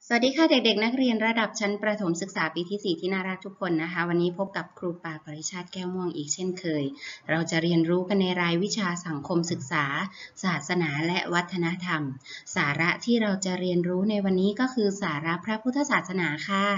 สวัสดีค่ะเด็กๆนักเรียนระดับชั้นประถมศึกษาปีที่4ที่น่ารักทุกคนนะคะวันนี้พบกับครูปาปริชาติแก้วม่วงอีกเช่นเคยเราจะเรียนรู้กันในรายวิชาสังคมศึกษาศาสนาและวัฒนธรรมสาระที่เราจะเรียนรู้ในวันนี้ก็คือสาระพระพุทธศาสนาค่ะ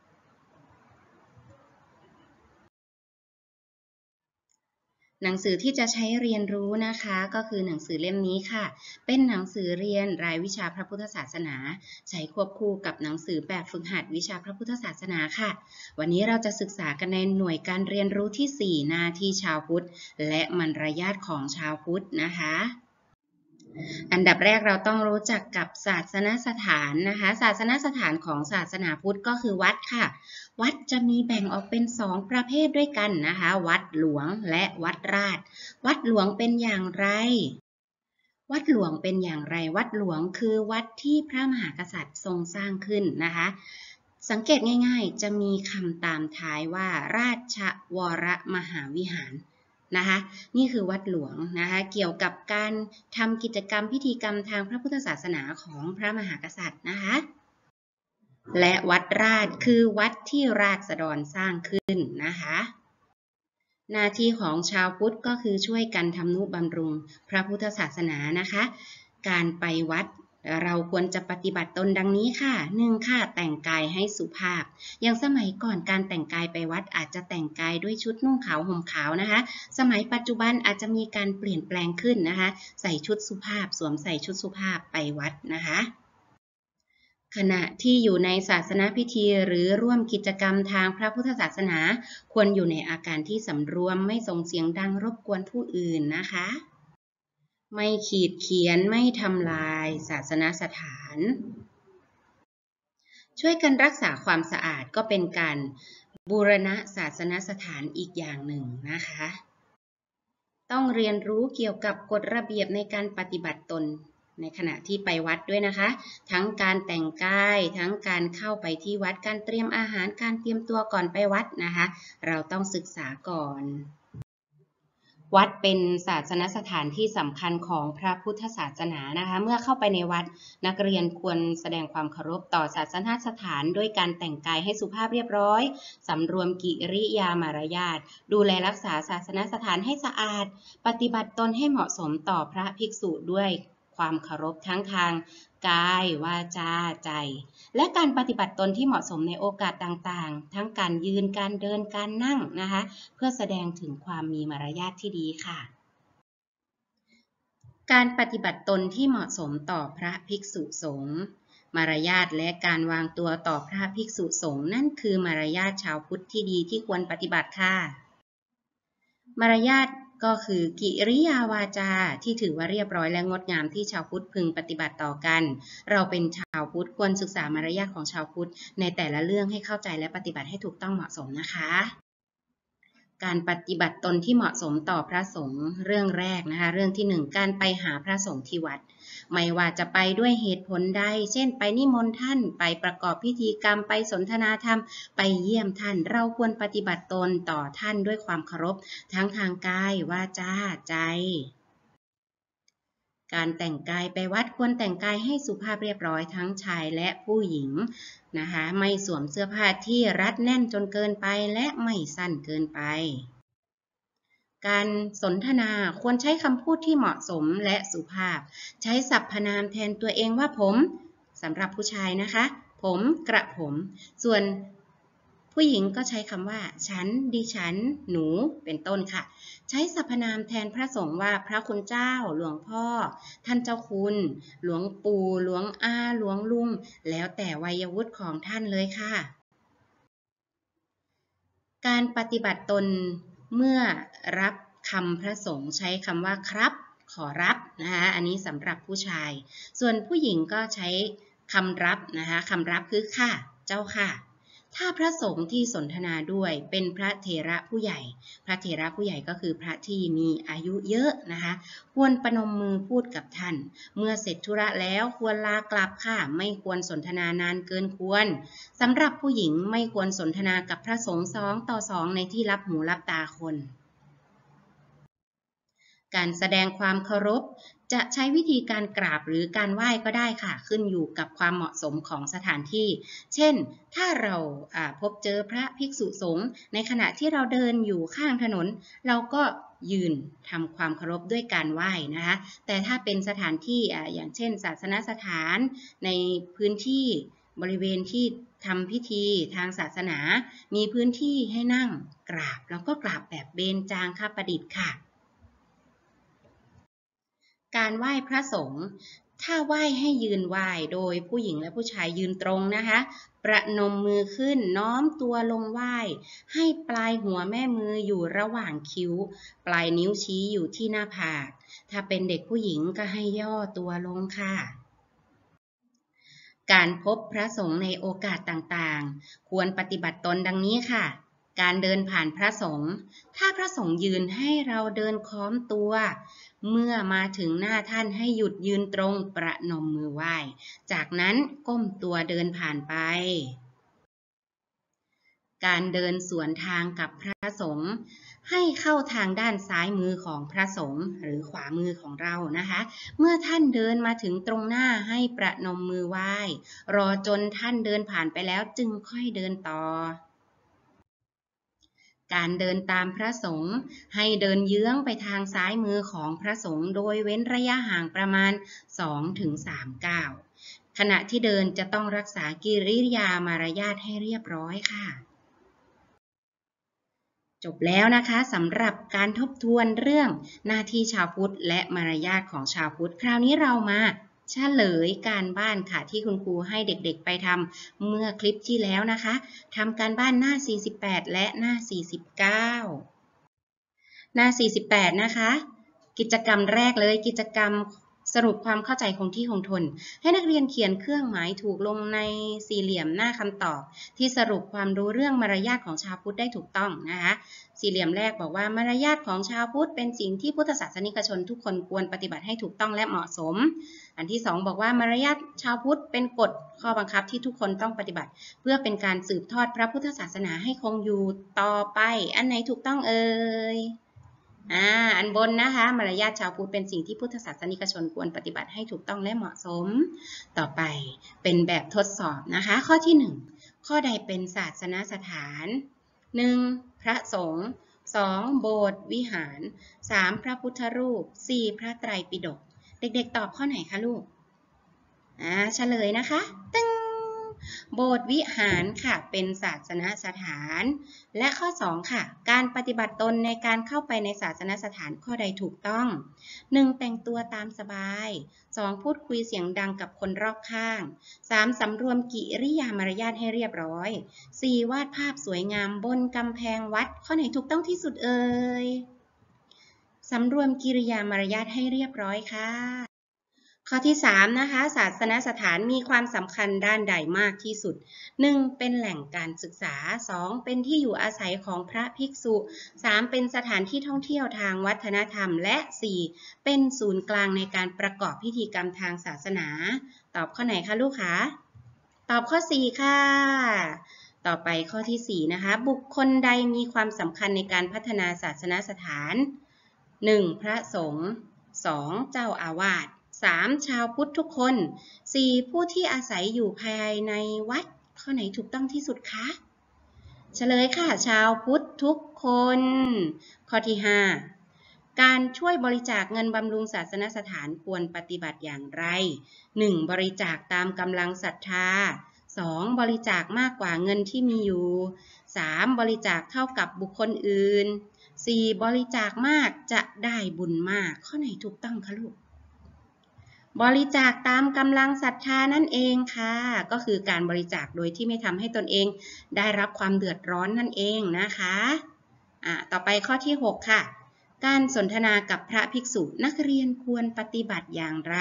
หนังสือที่จะใช้เรียนรู้นะคะก็คือหนังสือเล่มนี้ค่ะเป็นหนังสือเรียนรายวิชาพระพุทธศาสนาใช้ควบคู่กับหนังสือแบบฝึกหัดวิชาพระพุทธศาสนาค่ะวันนี้เราจะศึกษากันในหน่วยการเรียนรู้ที่4หน้าที่ชาวพุทธและมารยาทของชาวพุทธนะคะอันดับแรกเราต้องรู้จักกับศาสนสถานนะคะศาสนสถานของศาสนาพุทธก็คือวัดค่ะวัดจะมีแบ่งออกเป็น2ประเภทด้วยกันนะคะวัดหลวงและวัดราชวัดหลวงเป็นอย่างไรวัดหลวงเป็นอย่างไรวัดหลวงคือวัดที่พระมหากษัตริย์ทรงสร้างขึ้นนะคะสังเกตง่ายๆจะมีคำตามท้ายว่าราชวรมหาวิหารนะคะนี่คือวัดหลวงนะคะเกี่ยวกับการทำกิจกรรมพิธีกรรมทางพระพุทธศาสนาของพระมหากษัตริย์นะคะและวัดราชคือวัดที่ราษฎรสร้างขึ้นนะคะหน้าที่ของชาวพุทธก็คือช่วยกันทำนุบำรุงพระพุทธศาสนานะคะการไปวัดเราควรจะปฏิบัติตนดังนี้ค่ะ1ค่ะแต่งกายให้สุภาพอย่างสมัยก่อนการแต่งกายไปวัดอาจจะแต่งกายด้วยชุดนุ่งขาวห่มขาวนะคะสมัยปัจจุบันอาจจะมีการเปลี่ยนแปลงขึ้นนะคะใส่ชุดสุภาพสวมใส่ชุดสุภาพไปวัดนะคะขณะที่อยู่ในศาสนพิธีหรือร่วมกิจกรรมทางพระพุทธศาสนาควรอยู่ในอาการที่สำรวมไม่ส่งเสียงดังรบกวนผู้อื่นนะคะไม่ขีดเขียนไม่ทำลายศาสนสถานช่วยกันรักษาความสะอาดก็เป็นการบูรณะศาสนสถานอีกอย่างหนึ่งนะคะต้องเรียนรู้เกี่ยวกับกฎระเบียบในการปฏิบัติตนในขณะที่ไปวัดด้วยนะคะทั้งการแต่งกายทั้งการเข้าไปที่วัดการเตรียมอาหารการเตรียมตัวก่อนไปวัดนะคะเราต้องศึกษาก่อนวัดเป็นศาสนสถานที่สำคัญของพระพุทธศาสนานะคะเมื่อเข้าไปในวัดนักเรียนควรแสดงความเคารพต่อศาสนสถานด้วยการแต่งกายให้สุภาพเรียบร้อยสำรวมกิริยามารยาทดูแลรักษาศาสนสถานให้สะอาดปฏิบัติตนให้เหมาะสมต่อพระภิกษุด้วยความเคารพทั้งทางกายวาจาใจและการปฏิบัติตนที่เหมาะสมในโอกาสต่างๆทั้งการยืนการเดินการนั่งนะคะเพื่อแสดงถึงความมีมารยาทที่ดีค่ะการปฏิบัติตนที่เหมาะสมต่อพระภิกษุสงฆ์มารยาทและการวางตัวต่อพระภิกษุสงฆ์นั่นคือมารยาทชาวพุทธที่ดีที่ควรปฏิบัติค่ะมารยาทก็คือกิริยาวาจาที่ถือว่าเรียบร้อยและงดงามที่ชาวพุทธพึงปฏิบัติต่อกันเราเป็นชาวพุทธควรศึกษามารยาทของชาวพุทธในแต่ละเรื่องให้เข้าใจและปฏิบัติให้ถูกต้องเหมาะสมนะคะการปฏิบัติตนที่เหมาะสมต่อพระสงฆ์เรื่องแรกนะคะเรื่องที่1การไปหาพระสงฆ์ที่วัดไม่ว่าจะไปด้วยเหตุผลใดเช่นไปนิมนต์ท่านไปประกอบพิธีกรรมไปสนทนาธรรมไปเยี่ยมท่านเราควรปฏิบัติตนต่อท่านด้วยความเคารพทั้งทางกายวาจาใจการแต่งกายไปวัดควรแต่งกายให้สุภาพเรียบร้อยทั้งชายและผู้หญิงนะคะไม่สวมเสื้อผ้าที่รัดแน่นจนเกินไปและไม่สั้นเกินไปการสนทนาควรใช้คำพูดที่เหมาะสมและสุภาพใช้สรรพนามแทนตัวเองว่าผมสำหรับผู้ชายนะคะผมกระผมส่วนผู้หญิงก็ใช้คำว่าฉันดิฉันหนูเป็นต้นค่ะใช้สรรพนามแทนพระสงฆ์ว่าพระคุณเจ้าหลวงพ่อท่านเจ้าคุณหลวงปู่หลวงอาหลวงลุงแล้วแต่วัยวุฒิของท่านเลยค่ะการปฏิบัติตนเมื่อรับคำพระสงฆ์ใช้คำว่าครับขอรับนะคะอันนี้สำหรับผู้ชายส่วนผู้หญิงก็ใช้คำรับนะคะคำรับคือค่ะเจ้าค่ะถ้าพระสงฆ์ที่สนทนาด้วยเป็นพระเถระผู้ใหญ่พระเถระผู้ใหญ่ก็คือพระที่มีอายุเยอะนะคะควรประนมมือพูดกับท่านเมื่อเสร็จธุระแล้วควรลากลับค่ะไม่ควรสนทนานานเกินควรสำหรับผู้หญิงไม่ควรสนทนากับพระสงฆ์2 ต่อ 2ในที่รับหูรับตาคนการแสดงความเคารพจะใช้วิธีการกราบหรือการไหว้ก็ได้ค่ะขึ้นอยู่กับความเหมาะสมของสถานที่เช่นถ้าเราพบเจอพระภิกษุสงฆ์ในขณะที่เราเดินอยู่ข้างถนนเราก็ยืนทำความเคารพด้วยการไหว้นะคะแต่ถ้าเป็นสถานที่อย่างเช่นศาสนสถานในพื้นที่บริเวณที่ทำพิธีทางศาสนามีพื้นที่ให้นั่งกราบแล้วก็กราบแบบเบญจางคประดิษฐ์ค่ะการไหว้พระสงฆ์ถ้าไหว้ให้ยืนไหว้โดยผู้หญิงและผู้ชายยืนตรงนะคะประนมมือขึ้นน้อมตัวลงไหว้ให้ปลายหัวแม่มืออยู่ระหว่างคิ้วปลายนิ้วชี้อยู่ที่หน้าผากถ้าเป็นเด็กผู้หญิงก็ให้ย่อตัวลงค่ะการพบพระสงฆ์ในโอกาสต่างๆควรปฏิบัติตนดังนี้ค่ะการเดินผ่านพระสงฆ์ถ้าพระสงฆ์ยืนให้เราเดินค้อมตัวเมื่อมาถึงหน้าท่านให้หยุดยืนตรงประนมมือไหว้จากนั้นก้มตัวเดินผ่านไปการเดินสวนทางกับพระสงฆ์ให้เข้าทางด้านซ้ายมือของพระสงฆ์หรือขวามือของเรานะคะเมื่อท่านเดินมาถึงตรงหน้าให้ประนมมือไหว้รอจนท่านเดินผ่านไปแล้วจึงค่อยเดินต่อการเดินตามพระสงฆ์ให้เดินเยื้องไปทางซ้ายมือของพระสงฆ์โดยเว้นระยะห่างประมาณ 2-3 ก้าวขณะที่เดินจะต้องรักษากิริยามารยาทให้เรียบร้อยค่ะจบแล้วนะคะสำหรับการทบทวนเรื่องหน้าที่ชาวพุทธและมารยาทของชาวพุทธคราวนี้เรามาเฉลยการบ้านค่ะที่คุณครูให้เด็กๆไปทำเมื่อคลิปที่แล้วนะคะทำการบ้านหน้า48และหน้า49หน้า48นะคะกิจกรรมแรกเลยกิจกรรมสรุปความเข้าใจคงที่คงทนให้นักเรียนเขียนเครื่องหมายถูกลงในสี่เหลี่ยมหน้าคำตอบที่สรุปความรู้เรื่องมารยาทของชาวพุทธได้ถูกต้องนะคะสี่เหลี่ยมแรกบอกว่ามารยาทของชาวพุทธเป็นสิ่งที่พุทธศาสนิกชนทุกคนควรปฏิบัติให้ถูกต้องและเหมาะสมอันที่สองบอกว่ามารยาทชาวพุทธเป็นกฎข้อบังคับที่ทุกคนต้องปฏิบัติเพื่อเป็นการสืบทอดพระพุทธศาสนาให้คงอยู่ต่อไปอันไหนถูกต้องเอ่ยอันบนนะคะมารยาทชาวพุทธเป็นสิ่งที่พุทธศาสนิกชนควรปฏิบัติให้ถูกต้องและเหมาะสมต่อไปเป็นแบบทดสอบนะคะข้อที่1ข้อใดเป็นศาสนสถาน 1. พระสงฆ์2. โบสถ์วิหาร 3. พระพุทธรูป 4. พระไตรปิฎกเด็กๆตอบข้อไหนคะลูกเฉลยนะคะตึ้งโบสถ์วิหารค่ะเป็นศาสนสถานและข้อ2ค่ะการปฏิบัติตนในการเข้าไปในศาสนสถานข้อใดถูกต้อง 1. แต่งตัวตามสบาย 2. พูดคุยเสียงดังกับคนรอบข้าง 3. สำรวมกิริยามารยาทให้เรียบร้อย 4. วาดภาพสวยงามบนกำแพงวัดข้อไหนถูกต้องที่สุดเอ่ยสำรวมกิริยามารยาทให้เรียบร้อยค่ะข้อที่3นะคะศาสนสถานมีความสำคัญด้านใดมากที่สุด 1. เป็นแหล่งการศึกษา 2. เป็นที่อยู่อาศัยของพระภิกษุ 3. เป็นสถานที่ท่องเที่ยวทางวัฒนธรรมและ 4. เป็นศูนย์กลางในการประกอบพิธีกรรมทางศาสนาตอบข้อไหนคะลูกคะตอบข้อ4ค่ะต่อไปข้อที่4นะคะบุคคลใดมีความสำคัญในการพัฒนาศาสนสถาน 1. พระสงฆ์ 2. เจ้าอาวาส 3. ชาวพุทธทุกคน 4. ผู้ที่อาศัยอยู่ภายในวัดข้อไหนถูกต้องที่สุดคะเฉลยค่ะชาวพุทธทุกคนข้อที่5การช่วยบริจาคเงินบำรุงศาสนสถานควรปฏิบัติอย่างไร 1. บริจาคตามกำลังศรัทธา 2. บริจาคมากกว่าเงินที่มีอยู่ 3. บริจาคเท่ากับบุคคลอื่น 4. บริจาคมากจะได้บุญมากข้อไหนถูกต้องคะลูกบริจาคตามกำลังศรัทธานั่นเองค่ะก็คือการบริจาคโดยที่ไม่ทำให้ตนเองได้รับความเดือดร้อนนั่นเองนะคะต่อไปข้อที่6ค่ะการสนทนากับพระภิกษุนักเรียนควรปฏิบัติอย่างไร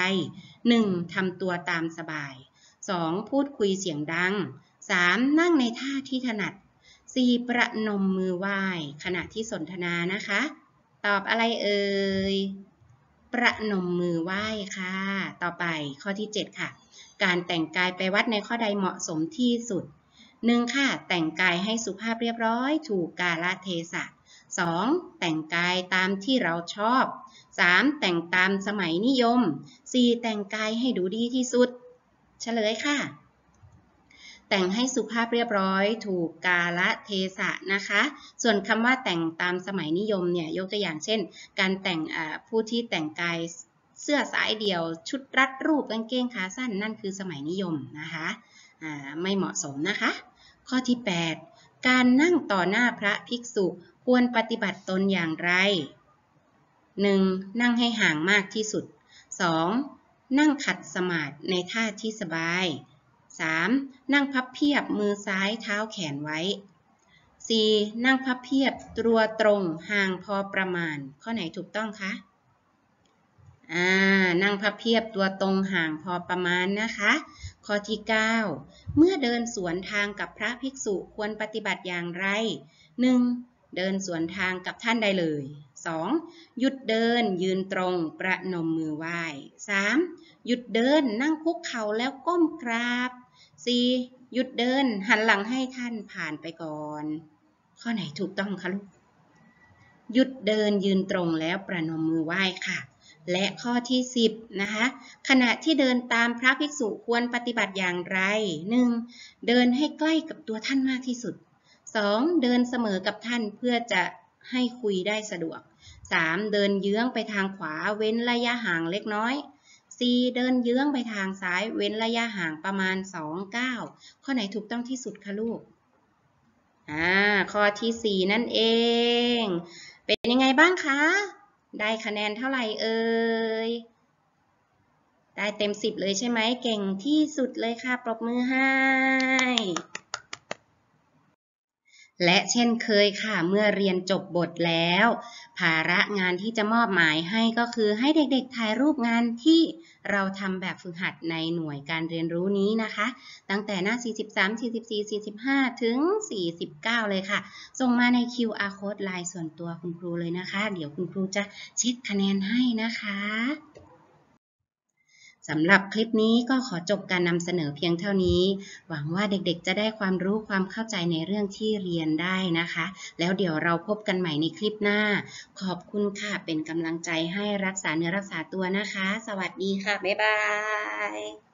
1. ทำตัวตามสบาย 2. พูดคุยเสียงดัง 3. นั่งในท่าที่ถนัด 4. ประนมมือไหว้ขณะที่สนทนานะคะตอบอะไรเอ่ยประนมมือไหว้ค่ะต่อไปข้อที่7ค่ะการแต่งกายไปวัดในข้อใดเหมาะสมที่สุด 1. ค่ะแต่งกายให้สุภาพเรียบร้อยถูกกาลเทศะ 2. แต่งกายตามที่เราชอบ 3. แต่งตามสมัยนิยม 4. แต่งกายให้ดูดีที่สุดเฉลยค่ะแต่งให้สุภาพเรียบร้อยถูกกาลเทศะนะคะส่วนคำว่าแต่งตามสมัยนิยมเนี่ยยกตัวอย่างเช่นการแต่งผู้ที่แต่งกายเสื้อสายเดี่ยวชุดรัดรูปกางเกงขาสั้นนั่นคือสมัยนิยมนะคะไม่เหมาะสมนะคะข้อที่ 8 การนั่งต่อหน้าพระภิกษุควรปฏิบัติตนอย่างไร 1. นั่งให้ห่างมากที่สุด 2. นั่งขัดสมาธิในท่าที่สบาย 3. นั่งพับเพียบมือซ้ายเท้าแขนไว้ 4. นั่งพับเพียบตัวตรงห่างพอประมาณข้อไหนถูกต้องคะนั่งพับเพียบตัวตรงห่างพอประมาณนะคะข้อที่ 9 เมื่อเดินสวนทางกับพระภิกษุควรปฏิบัติอย่างไร 1. เดินสวนทางกับท่านได้เลย 2. หยุดเดินยืนตรงประนมมือไหว้ 3. หยุดเดินนั่งคุกเข่าแล้วก้มกราบ 4. หยุดเดินหันหลังให้ท่านผ่านไปก่อนข้อไหนถูกต้องคะลูกหยุดเดินยืนตรงแล้วประนมมือไหว้ค่ะและข้อที่ 10นะคะขณะที่เดินตามพระภิกษุควรปฏิบัติอย่างไร 1. เดินให้ใกล้กับตัวท่านมากที่สุด 2. เดินเสมอกับท่านเพื่อจะให้คุยได้สะดวก 3. เดินเยื้องไปทางขวาเว้นระยะห่างเล็กน้อย 4. เดินเยื้องไปทางซ้ายเว้นระยะห่างประมาณ2 ก้าวข้อไหนถูกต้องที่สุดคะลูกข้อที่ 4นั่นเองเป็นยังไงบ้างคะได้คะแนนเท่าไหร่เอ่ยได้เต็ม10เลยใช่ไหมเก่งที่สุดเลยค่ะปรบมือให้และเช่นเคยค่ะเมื่อเรียนจบบทแล้วภาระงานที่จะมอบหมายให้ก็คือให้เด็กๆถ่ายรูปงานที่เราทำแบบฝึกหัดในหน่วยการเรียนรู้นี้นะคะตั้งแต่หน้า43 44 45ถึง49เลยค่ะส่งมาใน QR Code ไลน์ส่วนตัวคุณครูเลยนะคะเดี๋ยวคุณครูจะเช็คคะแนนให้นะคะสำหรับคลิปนี้ก็ขอจบการนำเสนอเพียงเท่านี้หวังว่าเด็กๆจะได้ความรู้ความเข้าใจในเรื่องที่เรียนได้นะคะแล้วเดี๋ยวเราพบกันใหม่ในคลิปหน้าขอบคุณค่ะเป็นกำลังใจให้รักษาเนื้อรักษาตัวนะคะสวัสดีค่ะบ๊ายบาย